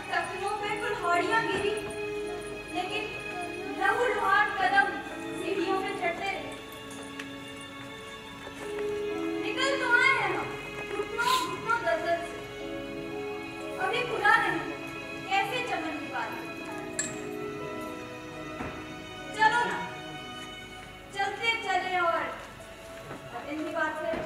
सपनों पे कुल्हाड़ियां गिरी, लेकिन लहूलुहान कदम सीढ़ियों पे चढ़ते रहे। निकल तो आए हैं हम घुटनों घुटनों दलदल से, अभी खुला नहीं कैसे चमन की बात। चलो ना, चलते चले और इनकी बात करें।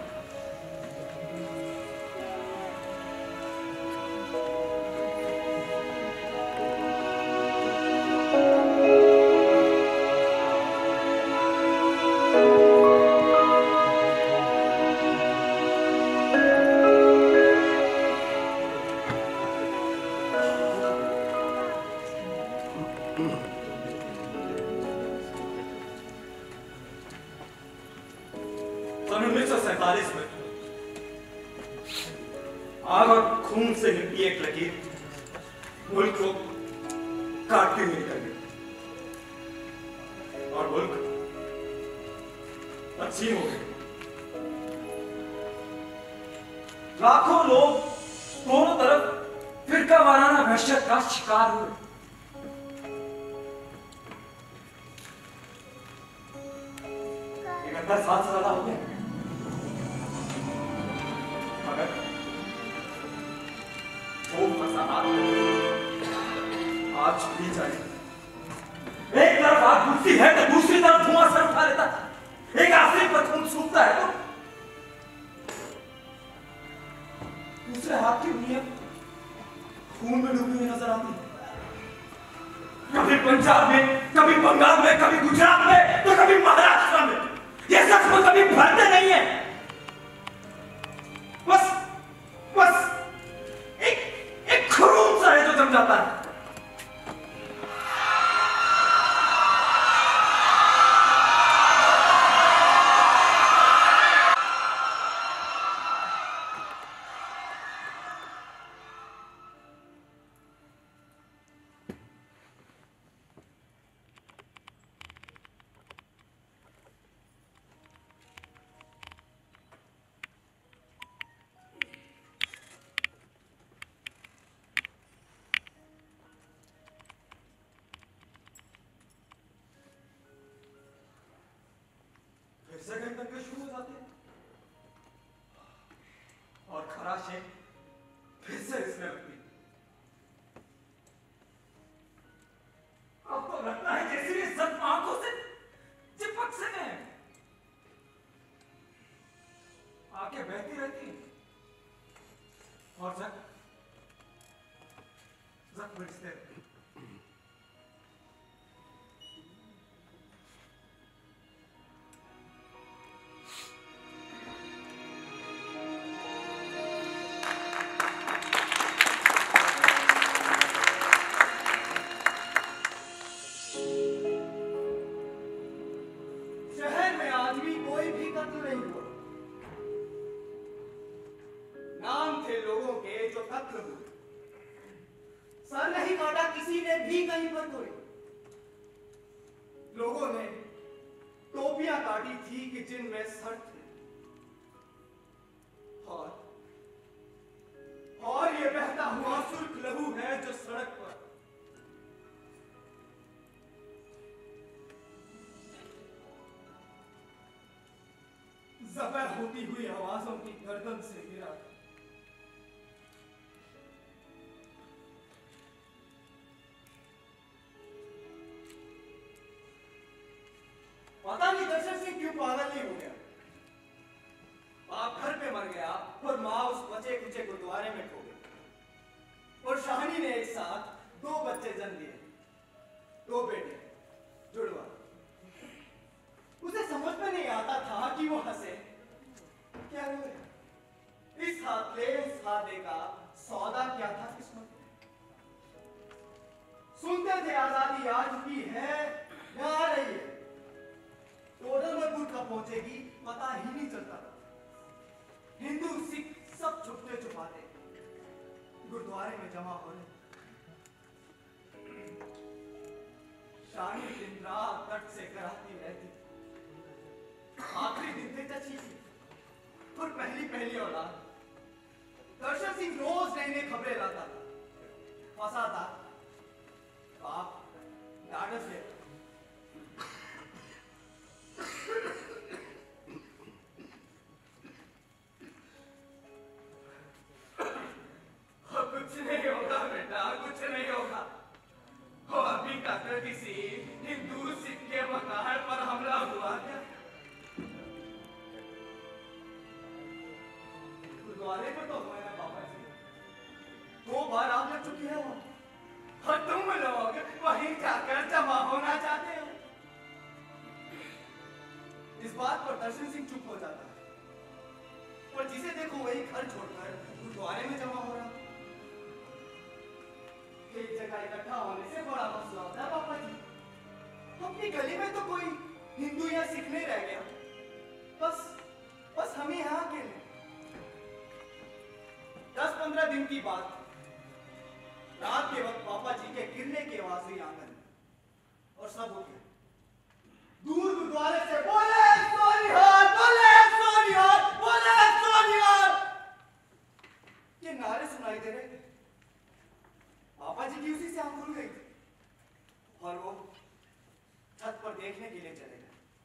सन 1947 में आग और खून से लिपटी एक लकीर मुल्क को काटती हुई निकल गई और मुल्क तकसीम हो गई। लाखों लोग दोनों तरफ फिरका वाराना वहशत का शिकार हुए। एक 10 साल से ज्यादा हो गया, मगर वो फसाद आज भी जाए। एक तरफ आग बुझती है तो दूसरी तरफ धुआं सर उठा लेता है। एक आखिरी पर खून सूखता है तो दूसरे हाथ की उंगलियां खून में डूबी हुई नजर आती है। कभी पंजाब में, कभी बंगाल में, कभी गुजरात में, तो कभी महाराष्ट्र में। ये सच में कभी भरते नहीं है। बस एक खून सा है जो जम जाता है। शुरू हो जाते हैं और खराशें फिर से इसमें लगती। अब तो लगता है जैसे ये सब आंखों से चिपक से गए। आंखें बहती रहती हैं और जख्म रिश्ते रहते। सर नहीं काटा किसी ने भी कहीं पर कोई। लोगों ने टोपियां काटी थी कि जिनमें सर थे और ये बहता हुआ सुर्ख लहू है जो सड़क पर ज़बह होती हुई आवाजों की गर्दन से गिरा। पता नहीं दर्शन सिंह क्यों पागल नहीं हो गया। बाप घर पे मर गया और माँ उस बचे कुचे गुरुद्वारे में खो गई और शाहनी ने एक साथ 2 बच्चे जन्म दिए, 2 बेटे जुड़वा। उसे समझ में नहीं आता था कि वो हंसे क्या रोए। इस हाथ ले उस हाथ दे का सौदा क्या था किस्मत में। सुनते थे आजादी आ चुकी है या आ रही है। टोटल में कब पहुंचेगी पता ही नहीं चलता। हिंदू सिख सब छुपते छुपाते गुरुद्वारे में जमा हो रहे। शाही दिन रात तट से कराती रहती। आखिरी दिन थे चची थी और पहली औलाद। दर्शन सिंह रोज नई नई खबरें लाता था फंसा था, बाप डांट से कुछ नहीं होगा बेटा, कुछ नहीं होगा। वो अभी तक किसी हिंदू सिख के मकान पर हमला हुआ क्या? गुरुद्वारे पर तो हुआ है पापा जी, 2 बार आप लग चुकी है वो। और तुम लोग वहीं जाकर जमा होना चाहते हो। इस बात पर दर्शन सिंह चुप हो जाता है, पर जिसे देखो वही घर छोड़कर गुरुद्वारे में जमा हो रहा। एक जगह इकट्ठा होने से बड़ा मसला होता है पापा जी। अपनी गली में तो कोई हिंदू या सिख नहीं रह गया, बस हम ही यहाँ अकेले। 10-15 दिन की बात, रात के वक्त पापा जी के गिरने की आवाज हुई आंगन, और सब उठ गए। दूर गुरुद्वारे से बोले सोनिहार, बोले सोनिहार, बोले सोनिहार, ये नारे सुनाई दे रहे थे। पापा जी की उसी से आंख खुल गई और वो छत पर देखने के लिए चले गए।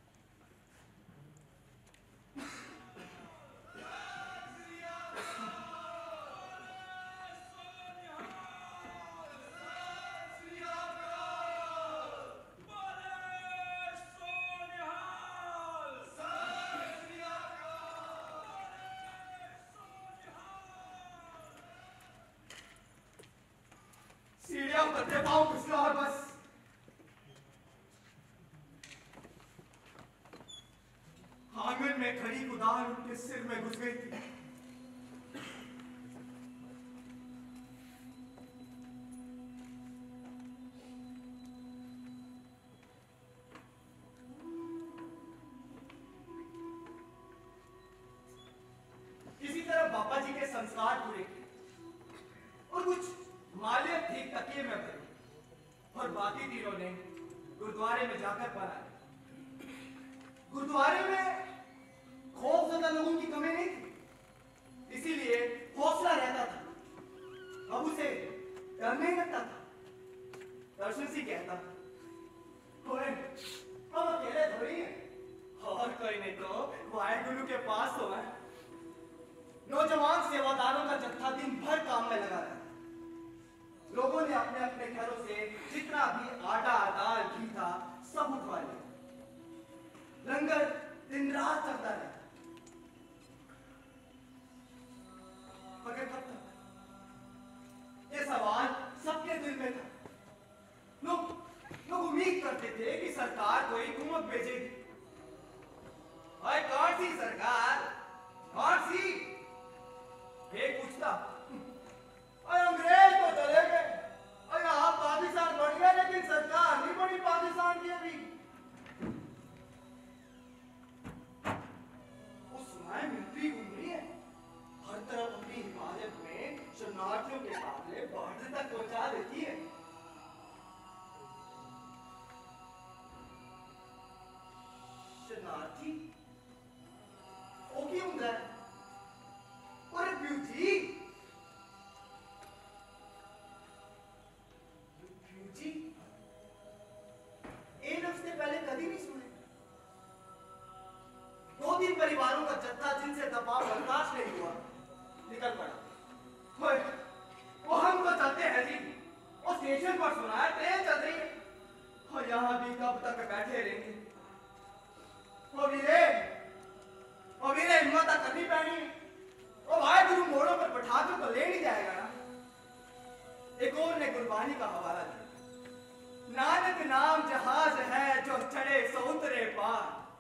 सीढ़ियां उतरते पाँव घुसना और बस आंगन में खड़ी कुदाल उनके सिर में घुस गई थी। किसी तरह बाबा जी के संस्कार पूरे किए और कुछ मालियत थी तकिए में भरी, और बाकी तीनों ने गुरुद्वारे में जाकर बनाए। गुरुद्वारे में खौफजदा लोगों की कमी नहीं थी, इसीलिए हौसला रहता था। अब उसे डर नहीं लगता था। दर्शन सिंह कहता, हम अकेले थोड़ी हैं, और कोई नहीं तो वाहेगुरु के पास तो है। नौजवान सेवादारों का जत्था दिन भर काम में लगा रहता। लोगों ने अपने अपने घरों से जितना भी आटा, दाल, घी था सब उठवा लिया। लंगर दिन रात चलता रहा। मगर कब तक? ये सवाल सबके दिल में था। लोग उम्मीद करते थे कि सरकार कोई हुकूमत भेजेगी। भाई कौन सी सरकार? कौन सी? एक पूछता, अंग्रेज तो चले गए और यहाँ पाकिस्तान बढ़ गया, लेकिन सरकार नहीं बड़ी पाकिस्तान की अभी। उस समय मिलिट्री घूम रही है, हर तरफ अपनी हिफाजत में शरणार्थियों के काफिले बॉर्डर तक पहुंचा देती है। शरणार्थी वो क्यों गए? और रेफ्यूजी पहले कभी नहीं सुने। 2-3 परिवारों का जत्था जिनसे दबाव बर्दाश्त नहीं हुआ निकल पड़ा। वो हम तो चलते हैं जी, वो स्टेशन पर सुना है ट्रेन चल रही है, और यहाँ भी कब तक बैठे रहेंगे। वो वीरे हिम्मत करनी पैनी है। वो भाई गुरु मोड़ों पर बैठा तो ले नहीं जाएगा ना। एक और ने कुर्बानी का हवाला दिया, नानक नाम जहाज है जो चढ़े सो उतरे पार।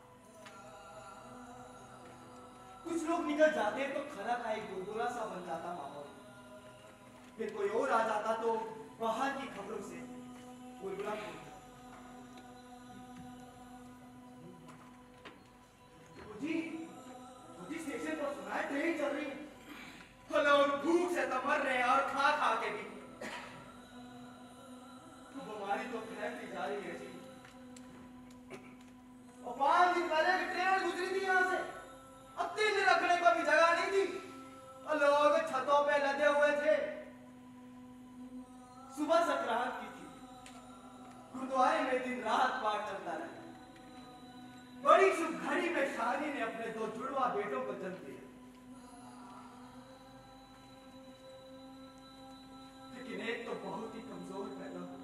कुछ लोग निकल जाते तो खरा का एक गुरगुरा सा बन जाता माहौल। फिर कोई और आ जाता तो बाहर की खबरों से गुरगुरा जी स्टेशन पर सुना है ट्रेन चल रही है, लोग भूख से तो मर रहे हैं और खा खा के भी। बीमारी तो फैलती जा रही है जी। और 5 दिन पहले की ट्रेन गुजरी थी यहाँ से, अब 3 दिन रखने को भी जगह नहीं थी, और लोग छतों पे लदे हुए थे। शाहनी ने अपने 2 जुड़वा बेटों को जन्म दिया, लेकिन एक तो बहुत ही कमजोर पैदा हुआ।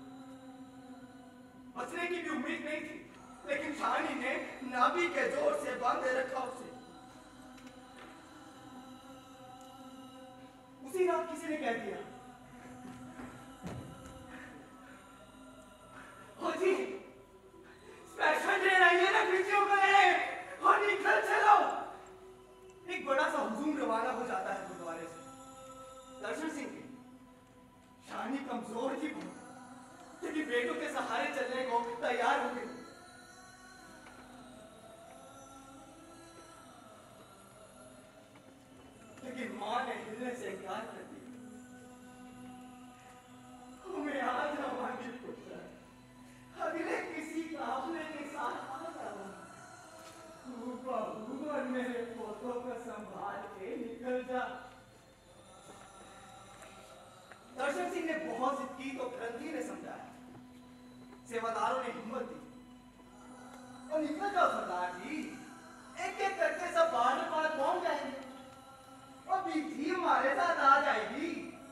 बचने की भी उम्मीद नहीं थी, लेकिन शाहनी ने नाभि के जोर से बांधे रखा उसे। उसी रात किसी ने कह दिया, ओ जी, स्पेशल ट्रेन आई है ना कृषियों को लेने, और निकल चलो। एक बड़ा सा हुजूम रवाना हो जाता है गुरुद्वारे से। दर्शन सिंह की शाहनी कमजोर थी बहुत, क्योंकि बेटों के सहारे चलने को तैयार हो गई। लेकिन मां ने हिलने से इनकार कर दिया। हमें आज हमारी पुत्र अगले किसी काफले के साथ आ जाओ। और मेरे पोतों को संभाल के निकल जा। दर्शन सिंह ने बहुत जिद की तो ग्रंथी ने समझाया। सेवादारों ने हिम्मत दी, और निकल जाओ सरदार जी, एक एक करके सब बाहर पार पहुंच जाएंगे, और बीती हमारे साथ आ जाएगी।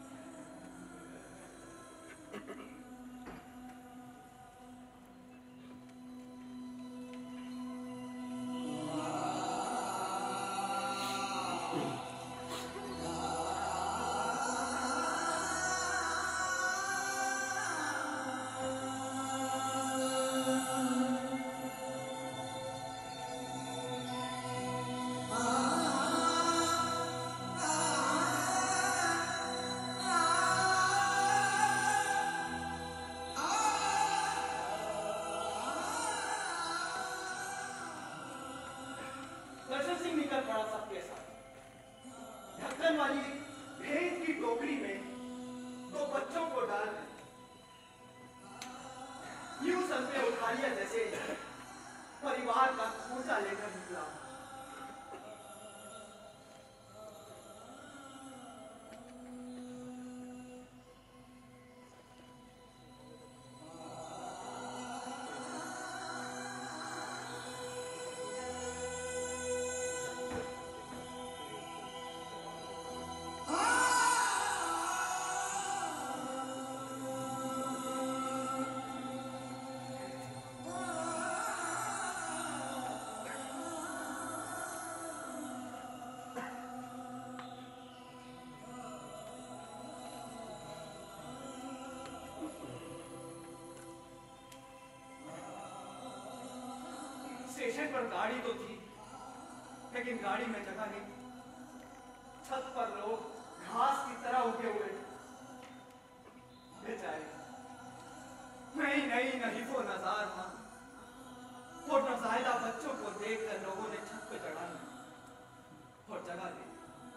स्टेशन पर गाड़ी तो थी, लेकिन गाड़ी में जगह नहीं। छत पर लोग घास की तरह उगे हुए बेचारे। नई नई नहीफो नजार था, और नौज़ायदा बच्चों को देखकर लोगों ने छत पर चढ़ाना और जगह दी।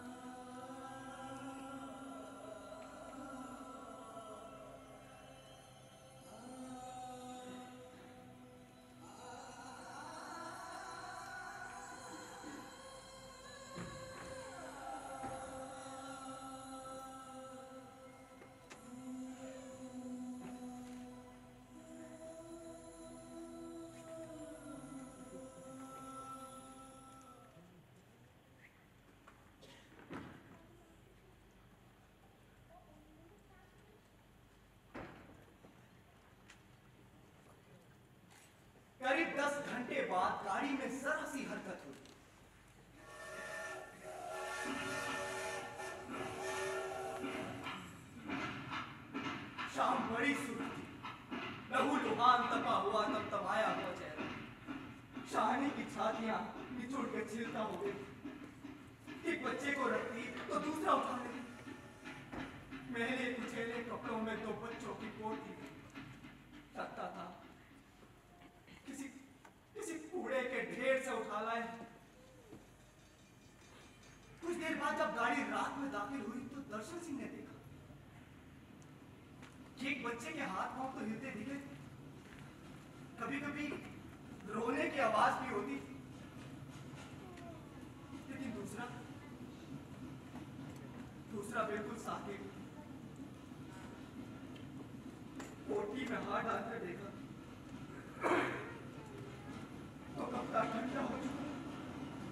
करीब 10 घंटे बाद गाड़ी में जरा सी हरकत हुई। शाम बड़ी सूरज थी, लहू लुहान तपा हुआ तमतमाया हुआ चेहरा। शाहनी की छातियां निचोड़ के छिलता हो गई। एक बच्चे को रखती तो दूसरा उठा लेती। मैले कुचेले कपड़ों में 2 बच्चों की पोती लगता था किसी कूड़े के ढेर से उठा लाए। कुछ देर बाद जब गाड़ी रात में दाखिल हुई तो दर्शन सिंह ने देखा कि एक बच्चे के हाथ पांव तो हिलते दिखे, कभी कभी रोने की आवाज भी होती, लेकिन दूसरा बिल्कुल साकित। पोटी में हाथ डालकर देखा तो कपड़ा ठंडा हो चुका।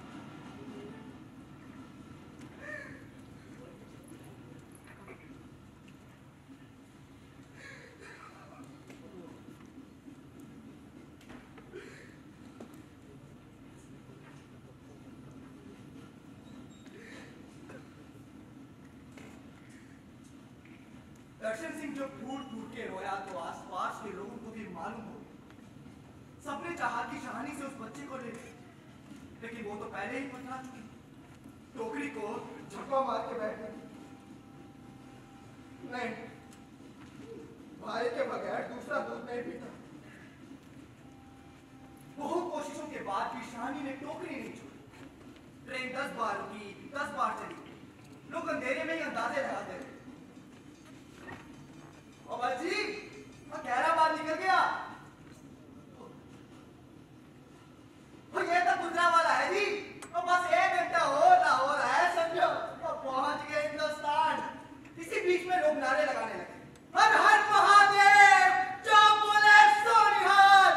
दर्शन सिंह जब फूट फूट के रोया तो आसपास के लोगों को भी मालूम हो गया। सबने चाहा कि शाहनी से उस बच्चे को ले, लेकिन वो तो पहले ही पकड़ा चुकी, टोकरी को झपा मार के बैठ गई। नहीं, भाई के बगैर दूसरा दूध नहीं पीता। बहुत कोशिशों के बाद भी शाहनी ने टोकरी नहीं छोड़ी। ट्रेन 10 बार रुकी, 10 बार चली। लोग अंधेरे में ही अंदाजे लगाते रहे। और जी, गहरा बात निकल गया। ये तो गुजरा वाला है जी। और बस 1 घंटा और लाहौर है समझो, और पहुंच गए हिंदुस्तान। इसी बीच में लोग नारे लगाने लगे, हर हर महादेव, जो बोले सो निहाल।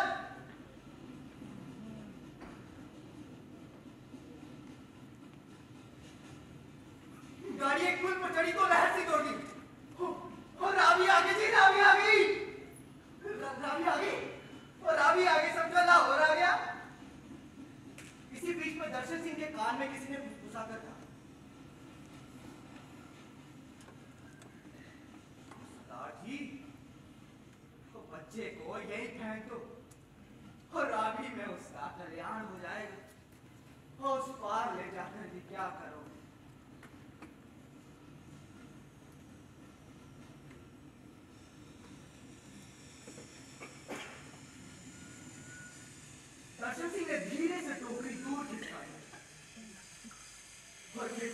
गाड़ी एक पुल पर चढ़ी तो लहर सी तोड़ दी। और रावी आ गई जी, रावी आ गई, रावी आ गई, और रावी आ गई समझो लाहौर आ गया। इसी बीच में दर्शन सिंह के कान में किसी ने फुसफुसा कर कहा, सरदार जी, तो बच्चे को यही फेंक दो और रावी में उसका कल्याण हो जाएगा। और उस पार ले जाकर भी क्या करोगे? दर्शन सिंह ने धीरे से टोकरी दूर खिसकाई और फिर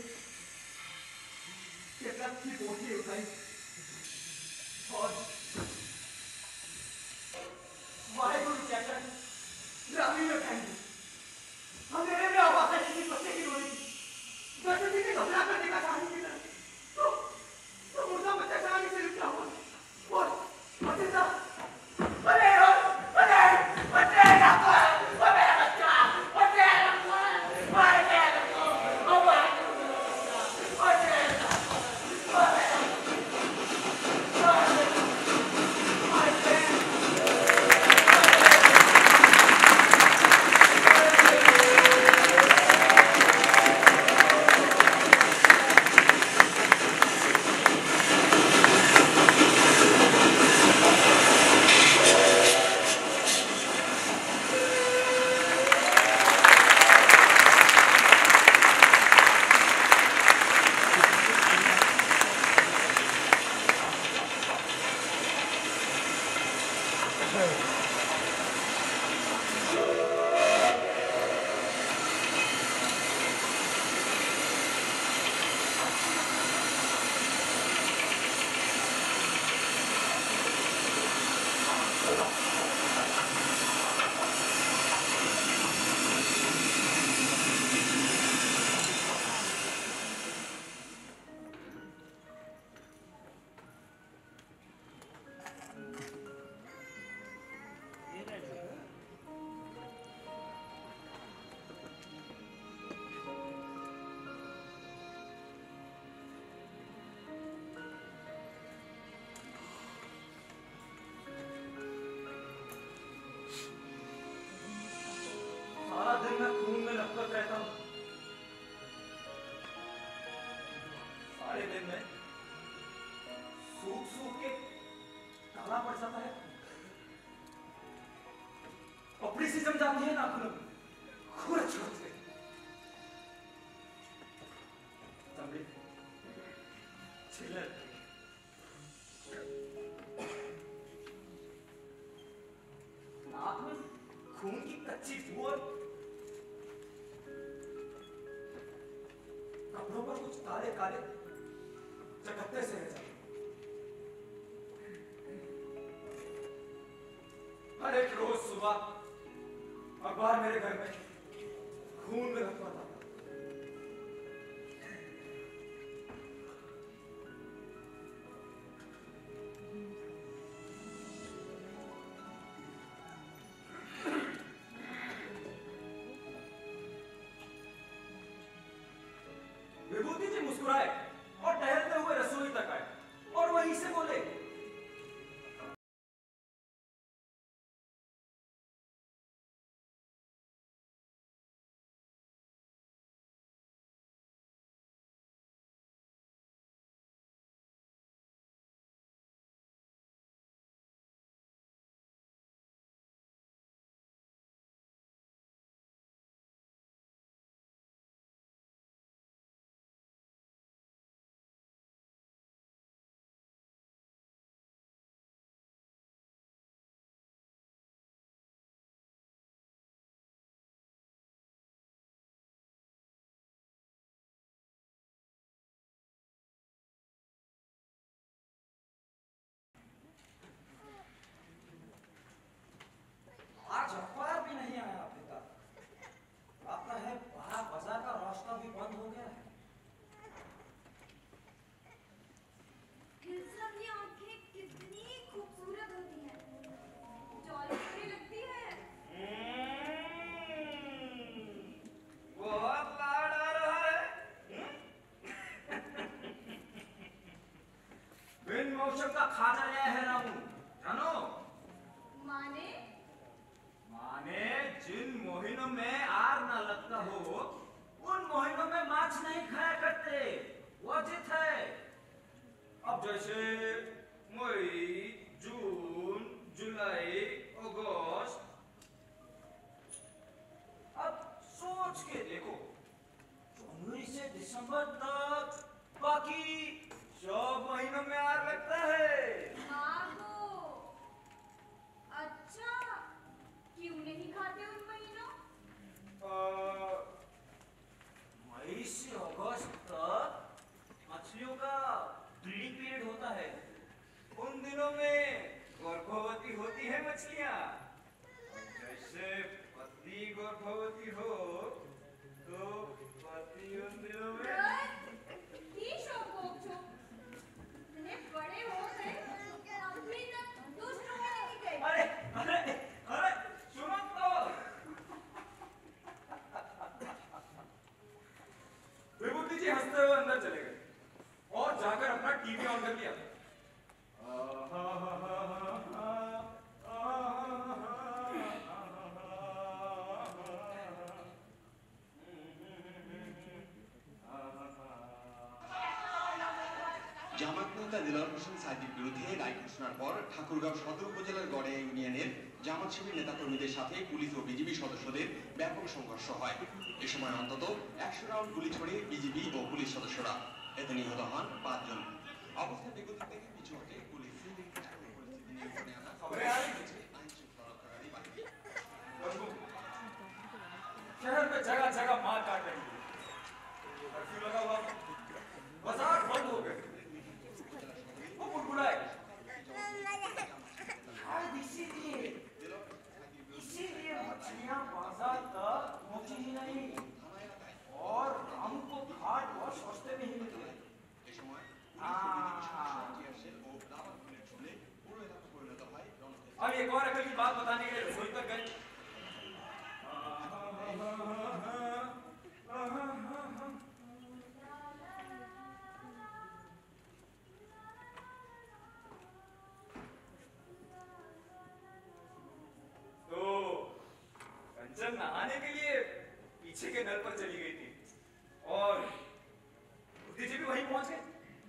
केतक की बोतलें उठाई और वाहेगुरु कहकर रावी में फेंक दी। अंधेरे में आवाज आई किसी बच्चे की रोने की। दर्शन सिंह ने घबरा कर देखा शाहनी की तरफ, तो मुर्दा बच्चा शाहनी से लिपटा हुआ और बच्चे था, अरे अरे बच्चे मैं खून में लपट रहता हूं। सारे दिन में सूख सूख के काला पड़ जाता है। अपनी सी जम जाती है नाखूनों में, खुरच खुरच के। चमड़ी छिले नाक में खून की कच्ची बू और कपड़ों पर कुछ काले काले चकत्ते से रह जाते। हर एक रोज सुबह अखबार मेरे घर में खून में लपटा था। विभूति जी मुस्कुराए और टहलते हुए रसोई तक आए और वहीं से बोले, मछलियाँ। जैसे पत्नी गर्भवती हो तो पति उन दिनों में बड़े हो गए अभी तक दुष्ट होने नहीं गए। अरे अरे अरे सुनो तो। विभूति जी हंसते हुए अंदर चले गए और जाकर अपना टीवी ऑन कर लिया। জামাত নেতা দিলওয়ার হোসেন সাইদির বিরুদ্ধে রায় ঘোষণার পর ঠাকুরগাঁও সদর উপজেলার গড়িয়া ইউনিয়নের জামাত শিবির নেতাকর্মীদের সাথে পুলিশ ও বিজিবি সদস্যদের ব্যাপক সংঘর্ষ হয়। এ সময় অন্তত 100 রাউন্ড গুলি ছড়ে বিজিবি ও পুলিশ সদস্যরা। এতে নিহত হন 5 জন। অবস্থা বেগতিক দেখে পিছু হটে পুলিশ। পরিস্থিতি নিয়ন্ত্রণে আনা আইন শৃঙ্খলা রক্ষাকারী বাহিনী। शहर में जगह जगह मार काट रही है। कर्फ्यू लगा हुआ, बाजार बंद हो गए। वो बुड़बुड़ाए। शायद इसीलिए मछलियाँ बाजार तक पहुँची ही नहीं और हम को घाट बहुत सस्ते में ही मिल गए। अब एक और अकल की बात बताने के लिए रसोई तक गए। तो कंचन नहाने के लिए पीछे के नल पर चली गई थी और बुद्धि जी भी वहीं पहुंच गए।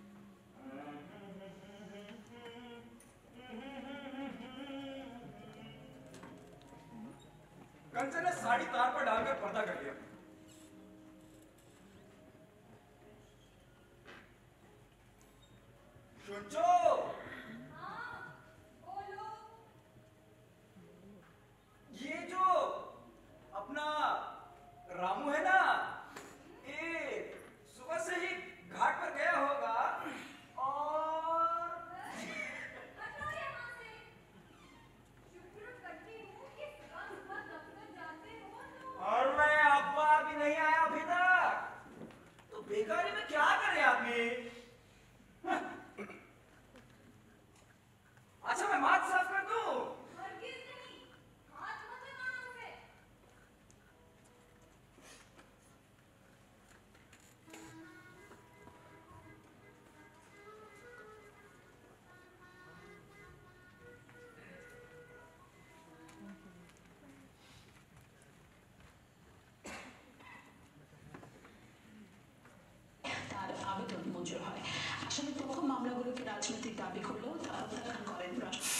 कंचन ने साड़ी तार पर डालकर पर्दा कर लिया। सुनचो, ये जो अपना रामू है ना, ये सुबह से ही घाट पर गया होगा और मैं अब्बा भी नहीं आया अभी तक, तो बेकारी में क्या करे आदमी? अच्छा मैं माथ साफ कर दूं? আবেদন মঞ্জুর হয়। আসামি পক্ষ মামলাগুলোকে রাজনৈতিক দাবি করলেও তা প্রত্যাখ্যান করেন।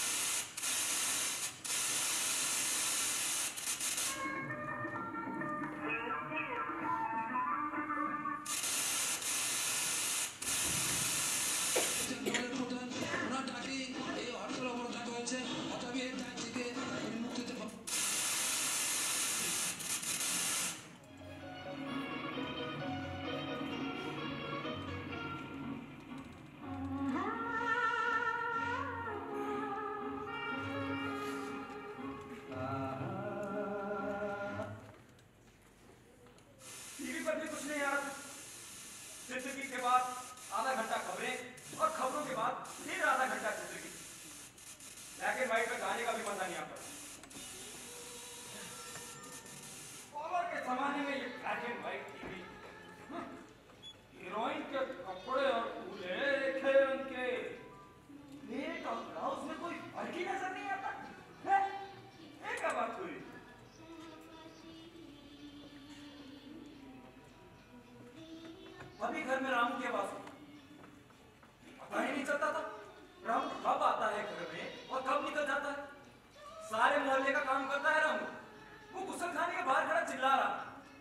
अभी घर में रामू की आवाज पता ही नहीं चलता था रामू कब आता है घर में और कब निकल जाता है। सारे मोहल्ले का काम करता है रामू। वो गुसल खाने के बाहर खड़ा चिल्ला रहा,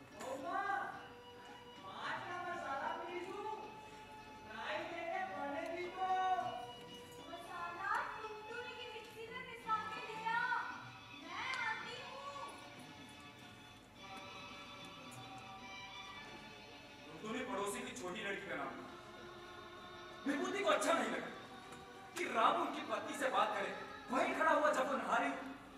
पड़ोसी की छोटी लड़की का नाम। विभूति को अच्छा नहीं लगा कि रामू उनकी पत्नी से बात करे। वहीं खड़ा हुआ जब वो नहा रही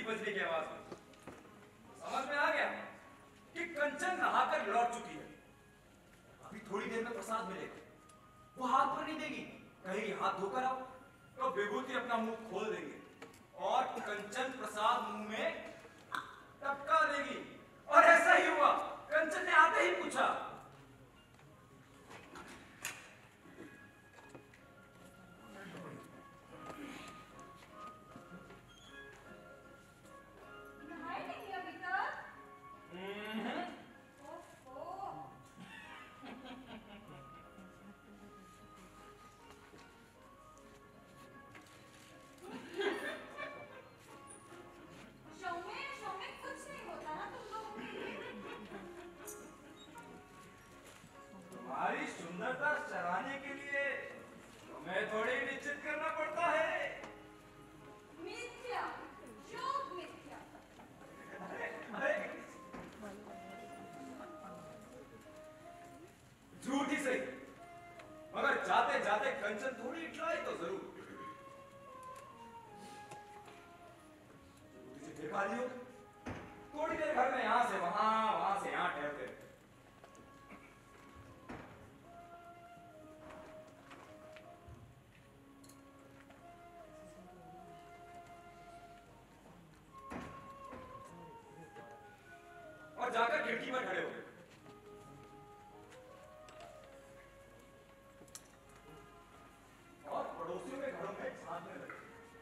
बजने की आवाज हुई। समझ में आ गया कि कंचन नहाकर लौट चुकी है। अभी थोड़ी देर में प्रसाद मिलेगा, वो हाथ पर नहीं देगी, कहेगी हाथ धोकर आओ, तो विभूति अपना मुंह खोल देंगे और कंचन प्रसाद मुंह में टपका देगी। और ऐसा ही हुआ। कंचन ने आते ही पूछा, नहाए नहीं अभी तक? ओहो। शो में कुछ नहीं होता ना तुम लोगों के लिए? तुम्हारी सुंदरता चराने के लिए तुम्हें थोड़ी निश्चित करना पड़ता है। मिथ्या, शोक मिथ्या। अरे, झूठ ही सही, मगर जाते जाते कंचन थोड़ी इटलाई तो जरूर। तुझे देखा लियो, थोड़ी देर घर में यहां से वहां से यहां ठहरते रहे। और जाकर खिड़की पर खड़े हो गए। और पड़ोसियों के घरों में झांकने लगे।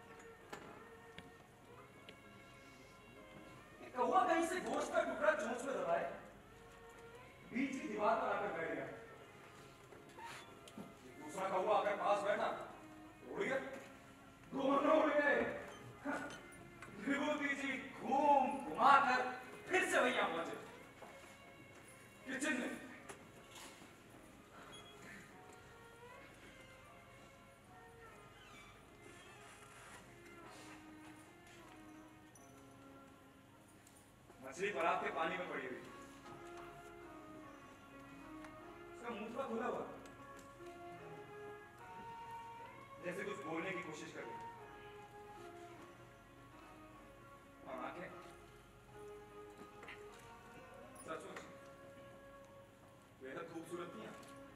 कौवा कहीं से गोश्त का टुकड़ा चोंच में दबाए बीच की दीवार पर आकर बैठ गया। दूसरा कौवा आकर पास बैठा तो उड़ गया, दोनों उड़ गए। विभूति जी घुमाकर फिर से वहीं पहुंचे किचन में। मछली बरात के पानी में पड़ी हुई, उसका मुंह थोड़ा खुला हुआ, जैसे कुछ बोलने की कोशिश कर रही। और आंखें सचमुच बेहद खूबसूरत थी।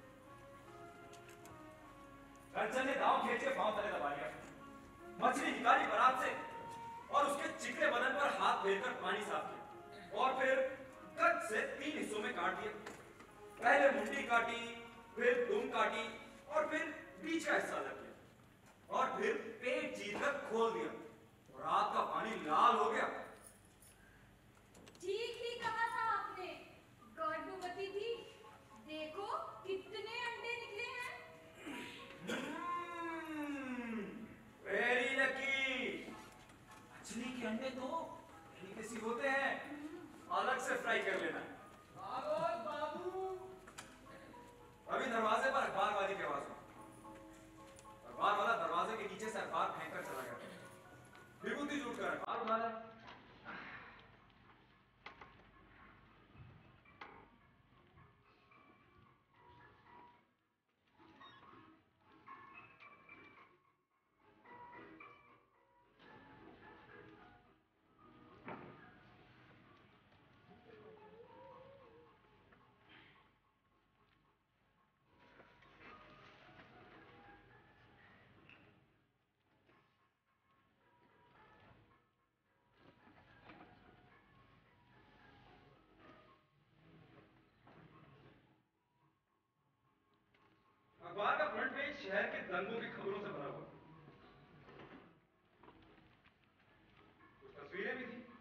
कंचन ने दांव खींच के पांव तले दबा लिया, मछली निकाली बरात से और उसके चिकने बदन पर हाथ फेरकर पानी साफ किया और फिर कट से 3 हिस्सों में काट दिया। पहले मुंडी काटी, फिर दुम काटी और फिर बीच का हिस्सा अलग किया और फिर पेट चीर कर खोल दिया। रात का पानी लाल हो गया। ठीक ही कहा था आपने, गर्भवती थी। देखो कितने अंडे निकले हैं। Very lucky. मछली के अंडे तो किसी होते हैं, अलग से फ्राई कर लेना। बाबू। अभी दरवाजे पर अखबार वाली की आवाज हुई। अखबार वाला दरवाजे के नीचे से अखबार फेंककर चला गया। विभूति जुटकर अखबार उठा लाया। अखबार का फ्रंट पेज शहर के दंगों की खबरों से भरा हुआ, कुछ तस्वीरें भी थी।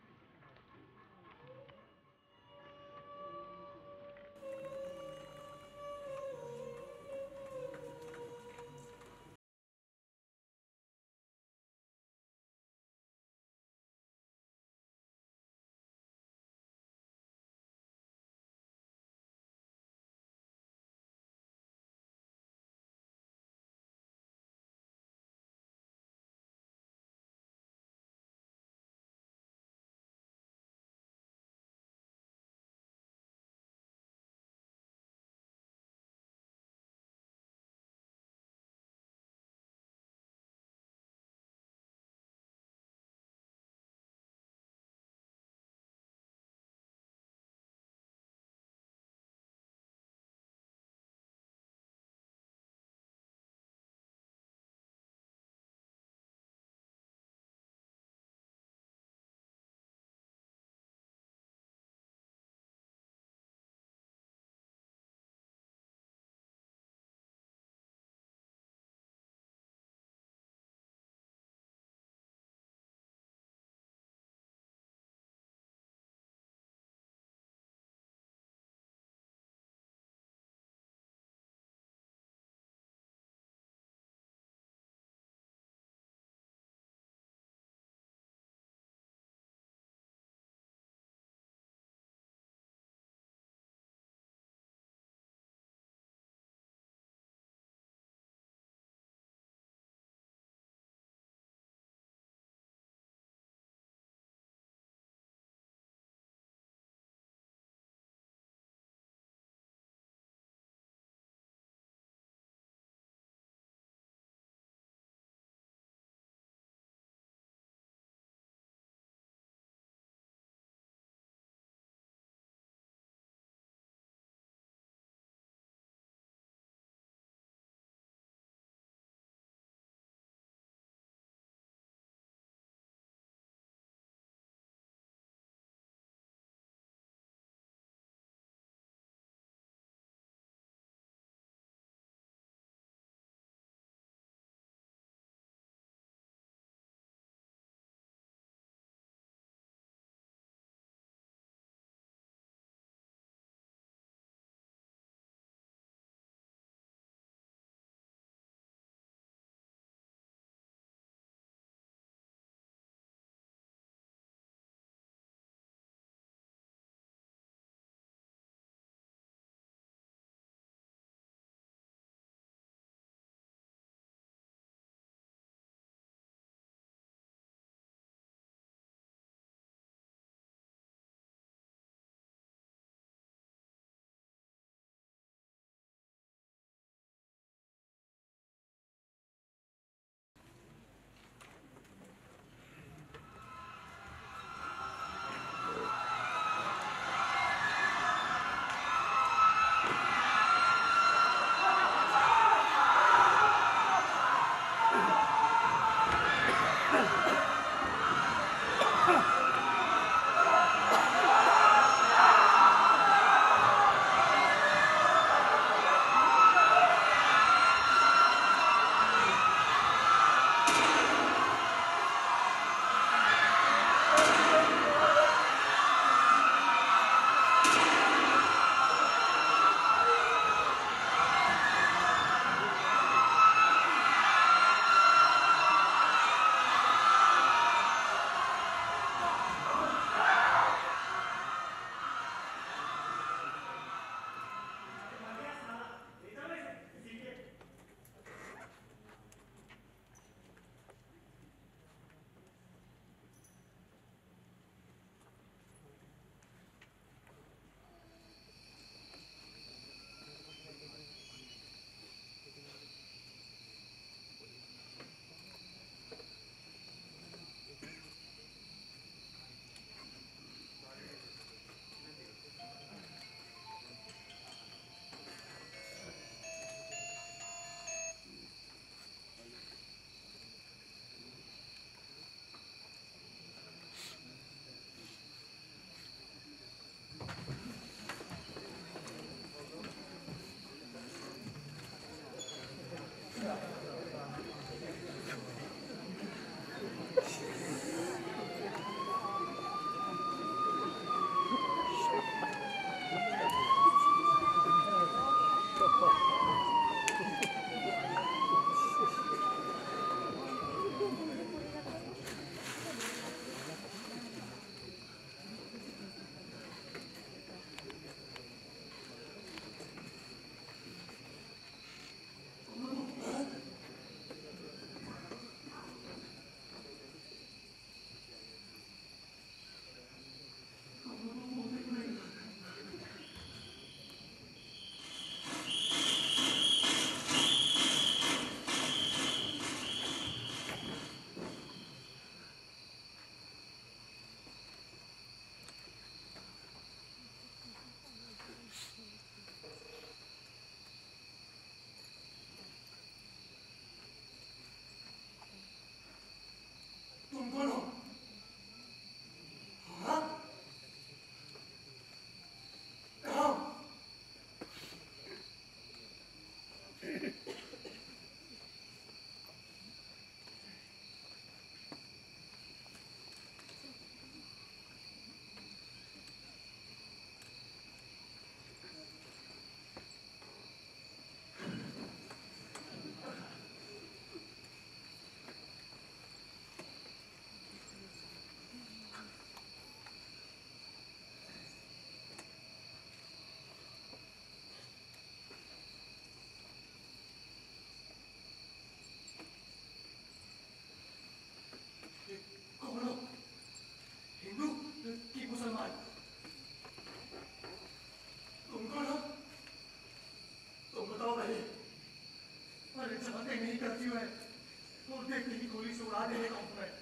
कर्फ्यू है और देखते ही गोली से उड़ा देने का हुक्म है।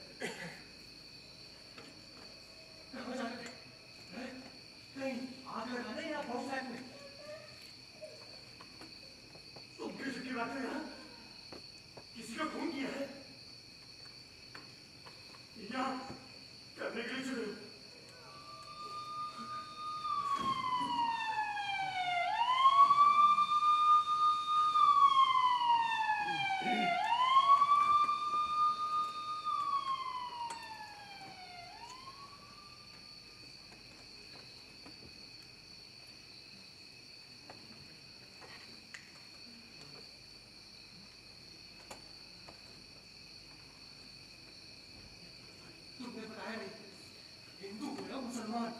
कहाँ जा रहे हैं? कहीं आग लगाने या बम फेंकने? तुम किस की बात है यहाँ? किसी का खून किया है? यहाँ करने के लिए चले हो? तुमने बताया नहीं, हिंदू हो या मुसलमान?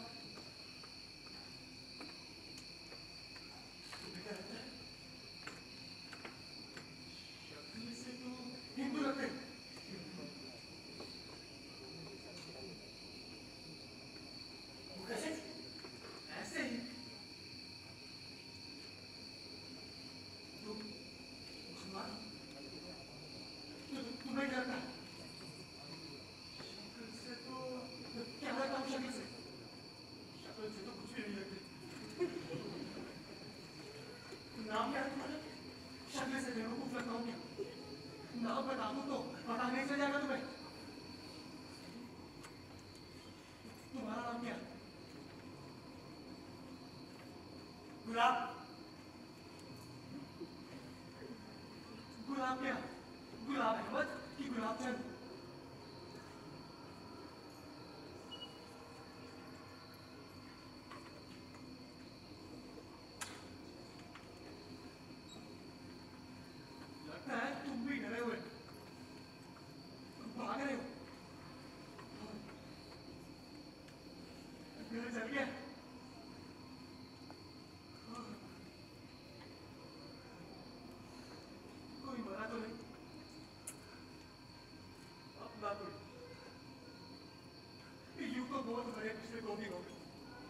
तुम्हें क्या लगता है? शक्ल से तो हिंदू लगते हैं। वो कैसे? ऐसे ही। तुम मुसलमान? तुम्हें क्या लगता है? क्या लगता हूँ शक्ल से? शक्ल से तो कुछ भी नहीं लगती। नाम क्या है तुम्हारा? शक्ल से बेवकूफ लगता हूँ क्या? नाम बता दूँ तो पता नहीं चल जाएगा तुम्हें? तुम्हारा नाम क्या है? गुलाब? गुलाब क्या? गुलाब अहमद कि गुलाब चंद? लगता है तुम भी डरे हुए, तुम भाग रहे हो। घर जल गया। कोई मरा तो नहीं? अपना कोई? यूं तो बहुत मरे पिछले 2 दिन हो गए।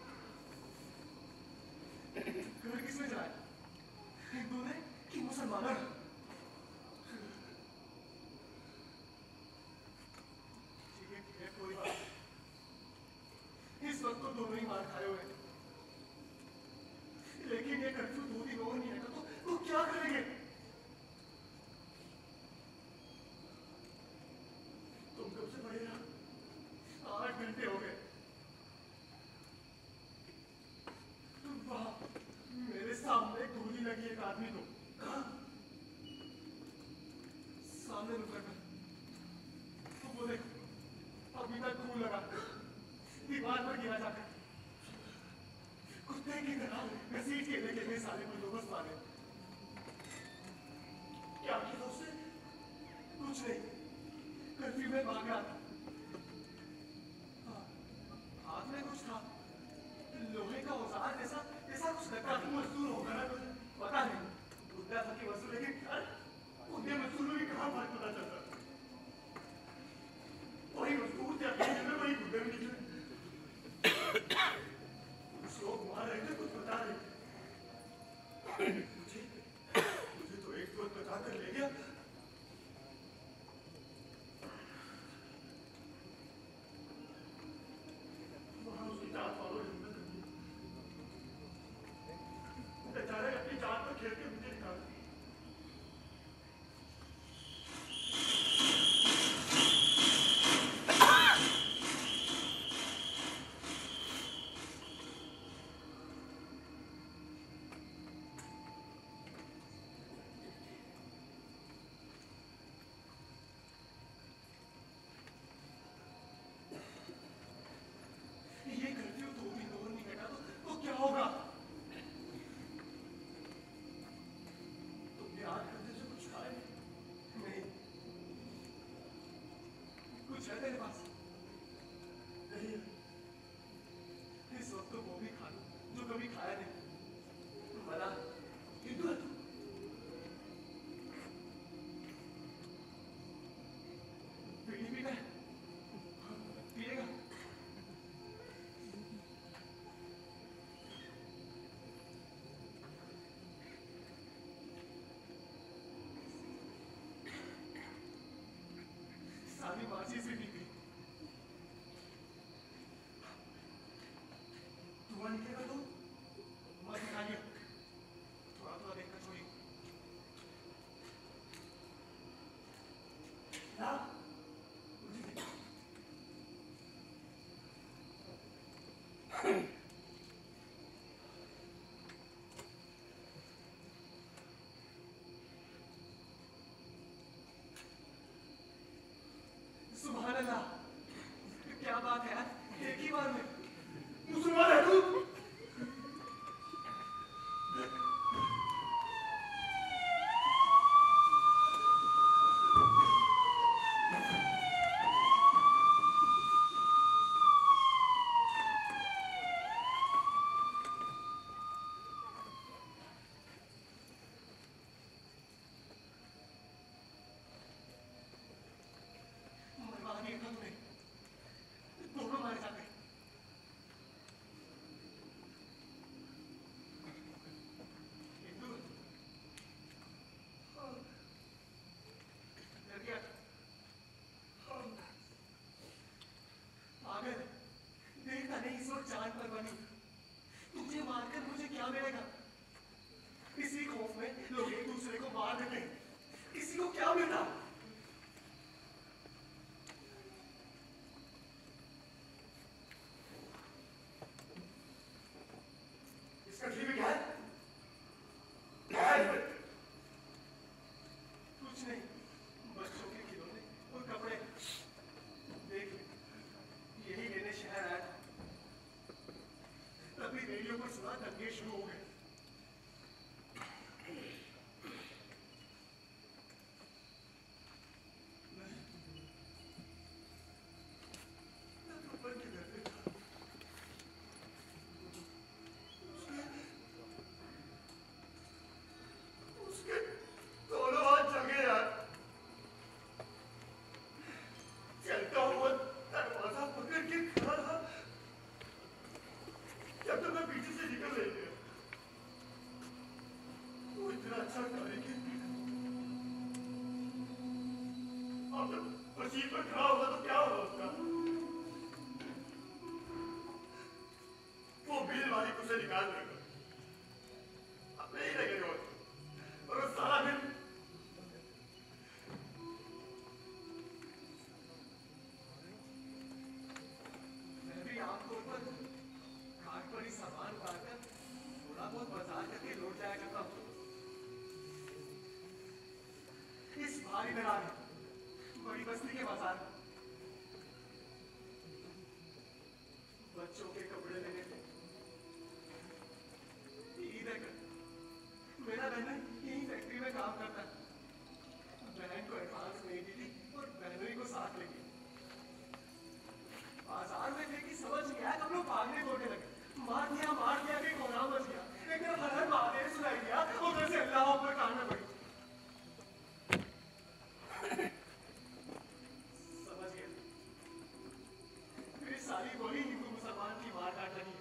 घर किसने जलाया? हिंदू ने कि मुसलमानों ने? ठीक है, कोई बात नहीं। इस वक्त तो दोनों ही मार खाए हुए हैं। लेकिन ये कर्फ्यू 2 दिन और नहीं हटा तो क्या करेंगे? तुम कब से पड़े रहा? 8 घंटे हो गए। वहां मेरे सामने गोली लगी एक आदमी को। सामने रुक रखा। तो वो देखो, अभी तक खून लगा दीवार पर गिरा जाकर। कुत्ते की तरह घसीट के लेके गए साले बंदोबस्त वाले। क्या किया उसने? कुछ नहीं, कर्फ्यू में भाग रहा था। हाथ में कुछ था, लोहे का औजार जैसा कुछ लगता था। मजदूर होगा ना? पता नहीं, बुद्धा था कि मजदूर, लेकिन उनके मजदूरों की कहाँ बात पता चलता। वही मजदूर थे अपने में, वही बुद्धे में निकले। कुछ लोग मार रहे थे, कुछ बता रहे थे। मुझे तो एक वक्त बता कर ले गया। वहां उसकी जात वालों ने हिम्मत कर दी। बेचारे अपनी जान पर खेल के मुझे निकाल दिया। ये कर्फ्यू 2 दिन और नहीं हटा तो क्या होगा? तुमने 8 घंटे से कुछ खाया नहीं? कुछ है तेरे पास? नहीं। इस वक्त तो वो भी खा लो जो कभी खाया नहीं। भला हिंदू है तू? बीड़ी पीना है? पिएगा? शादी माची से की थी। धुआं निकलेगा तो मत निकालिए, थोड़ा थोड़ा देखकर छोड़िए। ना सुभान अल्लाह, क्या बात है यार, एक ही बार में मुसलमान है तू? दोनों मारे जाते। पागल, देखता नहीं इस वक्त जान पर बनी। तुझे मारकर मुझे क्या मिलेगा? इसी खौफ में लोग एक दूसरे को मार देते हैं। किसी को क्या मिलता? इसका जीव क्या है? कुछ नहीं, बच्चों के खिलौने और कपड़े। देख, यही लेने शहर आया था। तभी रेडियो पर सुना दंगे शुरू हो गए। बड़ी बस्ती के बाजार बच्चों के कपड़े लेने थे। ईद है कल। मेरा बहन यही फैक्ट्री में काम करता है। बहन को एडवांस नहीं दी थी और बहनोई को साथ ले गई। बाजार में थे कि समझ नहीं आया, हम लोग भागने दौड़ने लगे। मार दिया कि कोना मच गया। एक तरफ हर महादेव सुनाई दिया, उधर से अल्लाह ऊपर कान में पड़ी। समझ गया। फिर सारी बोली हिंदू मुसलमान की मार काट लगी।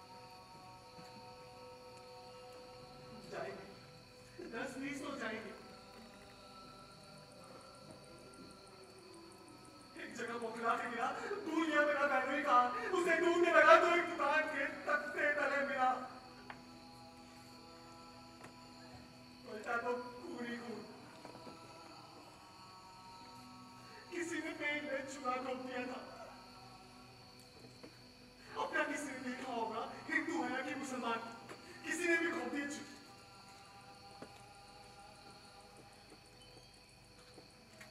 जाएंगे 10-20 तो जाएंगे। एक जगह बौखला के गिरा, तू ये मेरा बहनोई कहा। उसे ढूंढने लगा तो एक दुकान के तख्ते तले मिला। पलटा तो खून ही खून। किसी ने पेट में चूहा घोंप दिया था। अपना किसी ने देखा होगा, हिंदू है कि मुसलमान, किसी ने भी घोंप दिया चूहा।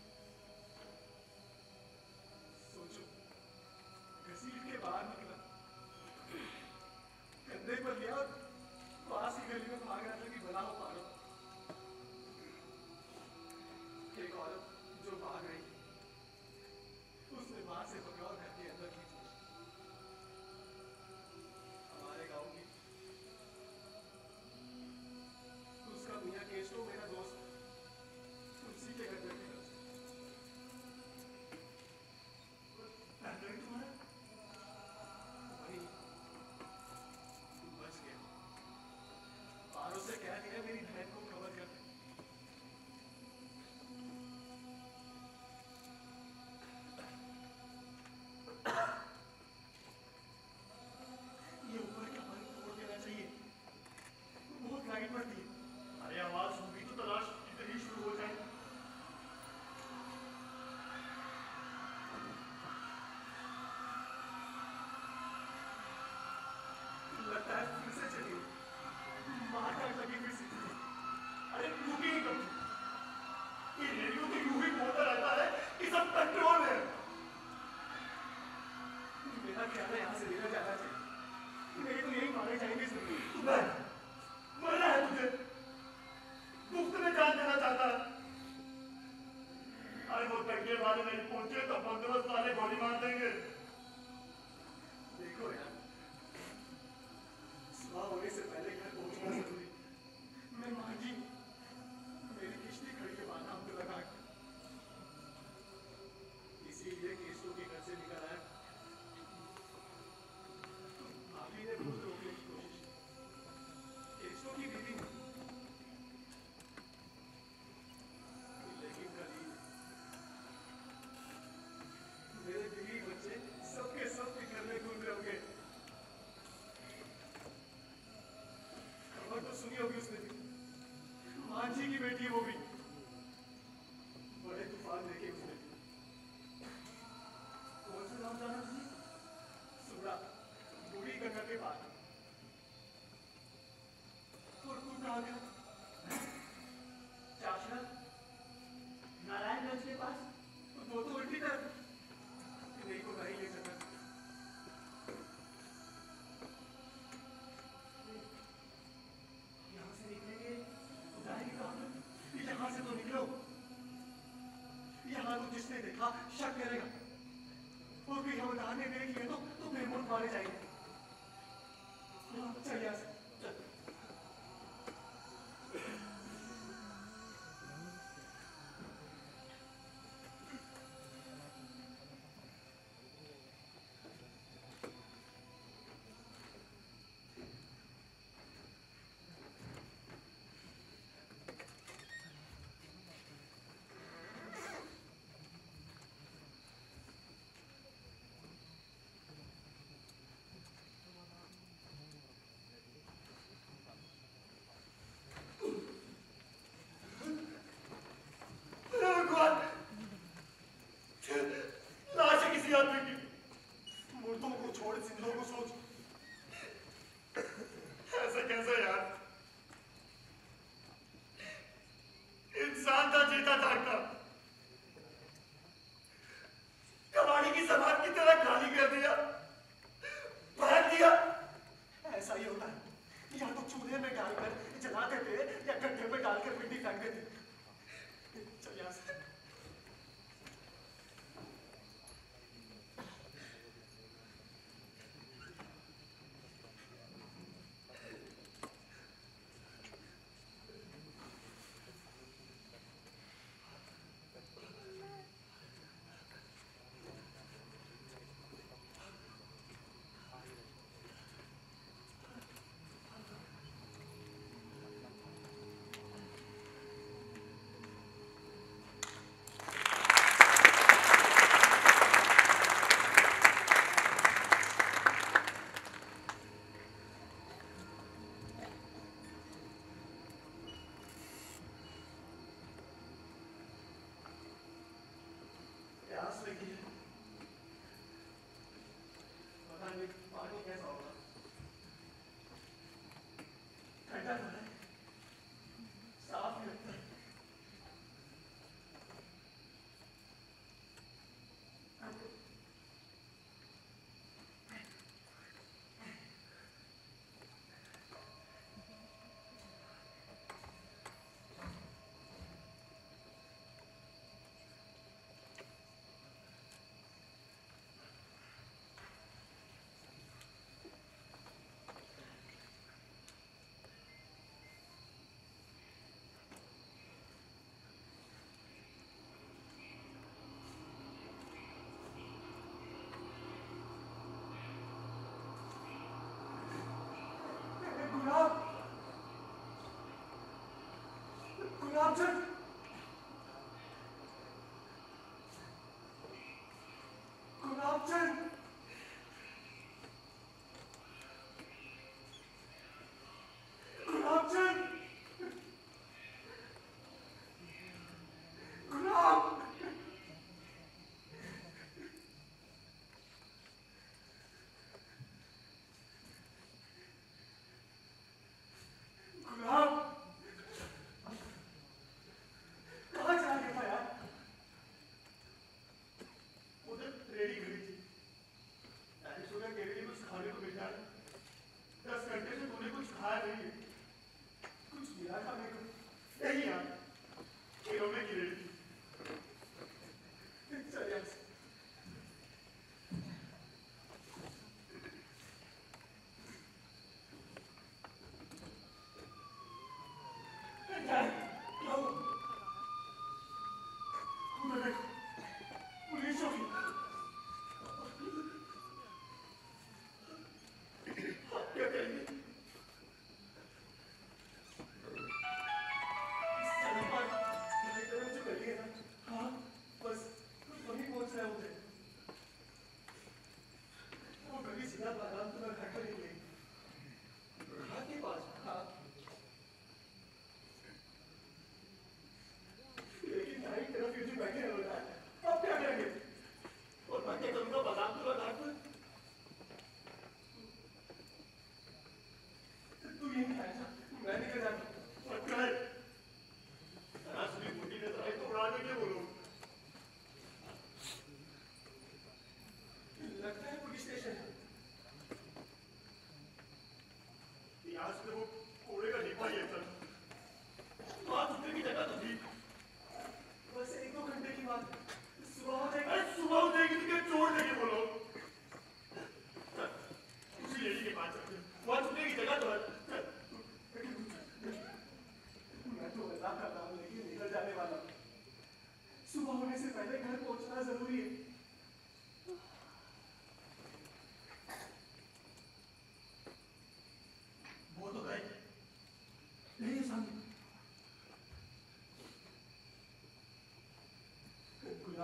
सोचो, घसीट के बाहर निकला, जिसने देखा शक करेगा और फिर हम दाने देख लिए तो फिर मुझ मारे जाएंगे। चल यहाँ से चल।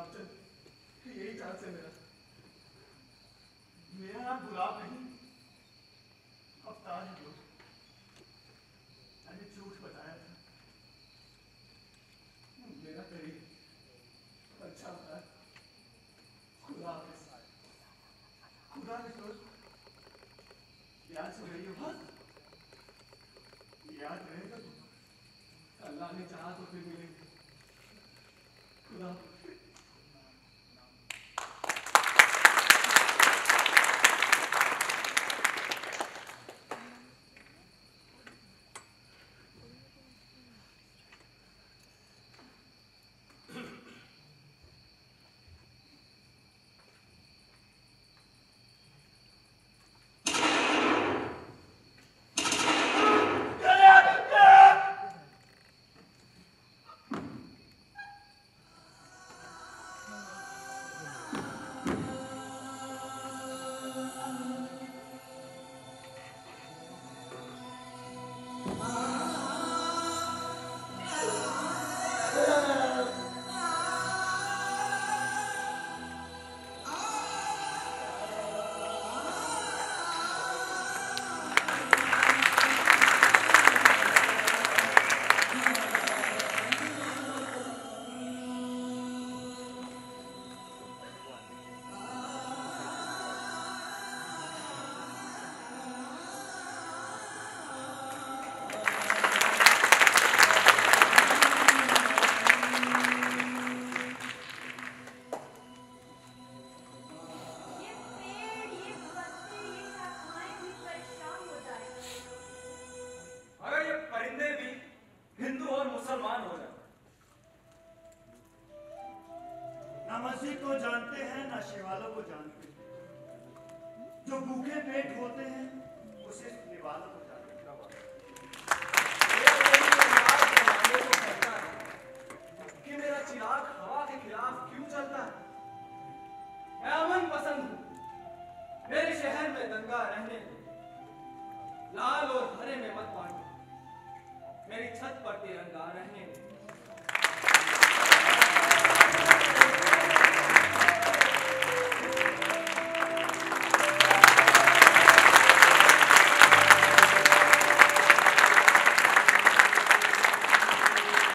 रामचंद्र, यही चांस है मेरा नाम गुलाब नहीं, अवतार है दोस्त। मैंने झूठ बताया था, मेरा करीब अच्छा होता है। खुदा हाफिज, खुदा हाफिज दोस्त। याद से रही हो बात, याद रहेगा तो अल्लाह ने चाहा तो फिर मिलेंगे। खुदा हाफिज। लाल और हरे में मत बांटो, मेरी छत पर तिरंगा रहने दो।